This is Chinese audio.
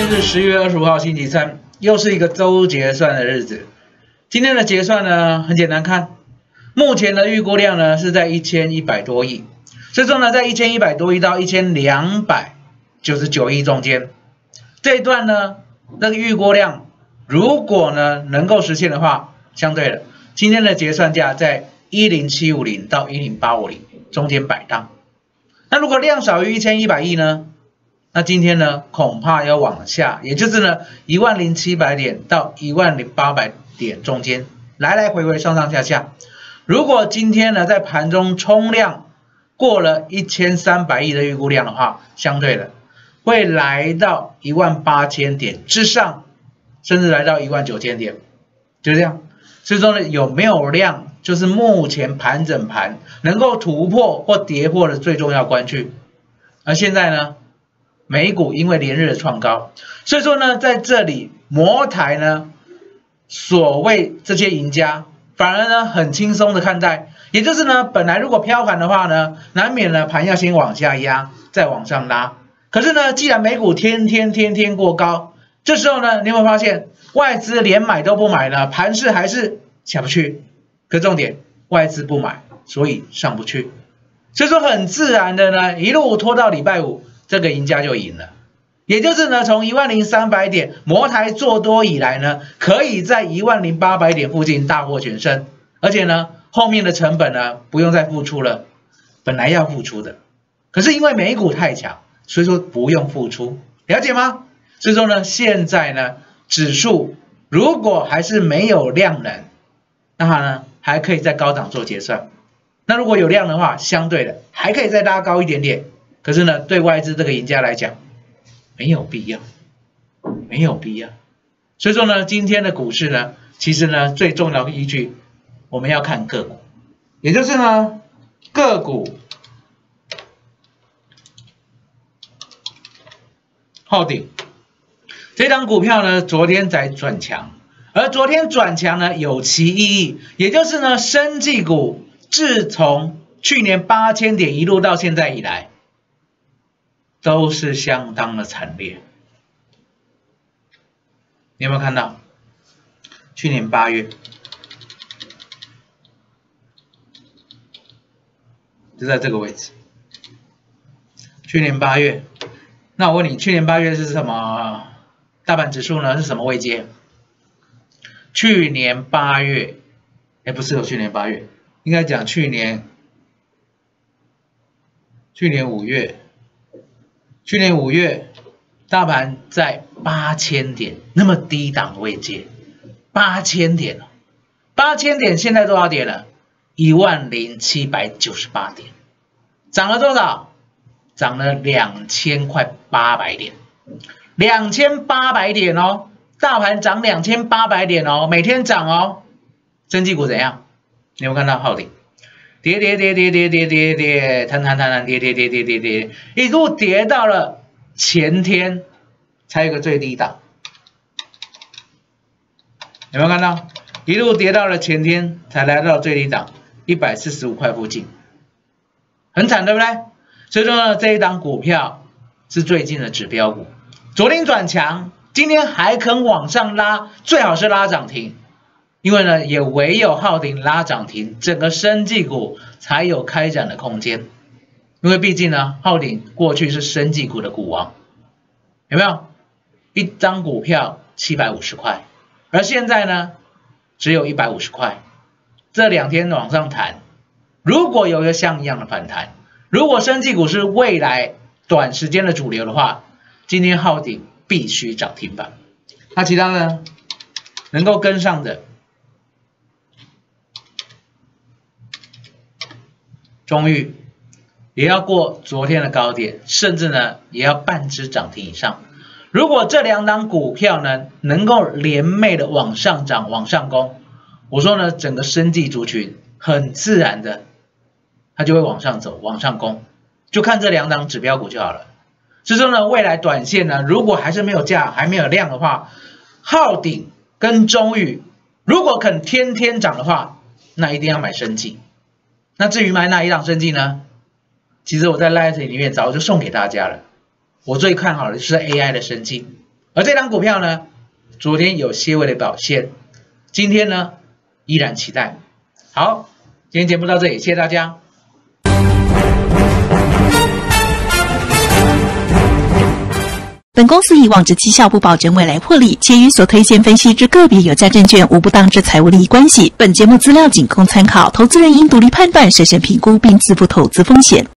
天是10月25号星期三，又是一个周结算的日子。今天的结算呢，很简单看，目前的预估量呢是在1100多亿，所以说呢，在1100多亿到1299亿中间，这一段呢，那个预估量如果呢能够实现的话，相对的，今天的结算价在10750到10850中间摆荡。那如果量少于1100亿呢？那今天呢，恐怕要往下，也就是呢，10700点到10800点中间来来回回上上下下。如果今天呢在盘中冲量过了1300亿的预估量的话，相对的会来到18000点之上，甚至来到19000点，就这样。所以说呢，有没有量就是目前盘整盘能够突破或跌破的最重要关键。而现在呢，美股因为连日的创高，所以说呢，在这里摩台呢，所谓这些赢家反而呢很轻松的看待，也就是呢，本来如果飘盘的话呢，难免呢盘要先往下压，再往上拉。可是呢，既然美股天天过高，这时候呢，你有没有发现外资连买都不买呢？盘势还是下不去。可重点，外资不买，所以上不去。所以说很自然的呢，一路拖到礼拜五。这个赢家就赢了，也就是呢，从10300点摩台做多以来呢，可以在10800点附近大获全胜，而且呢，后面的成本呢不用再付出了，本来要付出的，可是因为美股太强，所以说不用付出，了解吗？所以说呢，现在呢，指数如果还是没有量能，那它呢还可以在高档做结算，那如果有量的话，相对的还可以再拉高一点点。可是呢，对外资这个赢家来讲，没有必要，没有必要。所以说呢，今天的股市呢，其实呢，最重要的依据，我们要看个股，也就是呢，个股浩鼎这档股票呢，昨天才转强，而昨天转强呢，有其意义，也就是呢，生技股自从去年8000点一路到现在以来，都是相当的惨烈。你有没有看到？去年8月就在这个位置。去年8月，那我问你，去年8月是什么？大盘指数呢？是什么位阶？去年8月，不是有去年8月，应该讲去年5月。去年5月，大盘在8000点，那么低档的位阶，8000点，8000点现在多少点了？10798点，涨了多少？涨了2800点，2800点哦，大盘涨2800点哦，每天涨哦，生技股怎样？你有没有看到浩鼎？跌，弹，跌，一路跌到了前天才有个最低档，有没有看到？一路跌到了前天才来到最低档145块附近，很惨，对不对？所以说呢，这一档股票是最近的指标股，昨天转强，今天还肯往上拉，最好是拉涨停。因为呢，也唯有浩鼎拉涨停，整个生技股才有开展的空间。因为毕竟呢，浩鼎过去是生技股的股王，有没有？一张股票750块，而现在呢，只有150块。这2天往上弹，如果有一个像一样的反弹，如果生技股是未来短时间的主流的话，今天浩鼎必须涨停板。那其他呢，能够跟上的。中裕也要过昨天的高点，甚至呢也要半只涨停以上。如果这2档股票呢能够连袂的往上涨、往上攻，我说呢整个生技族群很自然的，它就会往上走、往上攻，就看这2档指标股就好了。所以说呢，未来短线呢，如果还是没有价、还没有量的话，浩鼎跟中裕如果肯天天涨的话，那一定要买生技。那至于买哪一档生技呢？其实我在 Light 里面早就送给大家了。我最看好的就是 AI 的生技， 而这档股票呢，昨天有些微的表现，今天呢依然期待。好，今天节目到这里，谢谢大家。 本公司以往之绩效不保证未来获利，且与所推荐分析之个别有价证券无不当之财务利益关系。本节目资料仅供参考，投资人应独立判断、审慎评估并自负投资风险。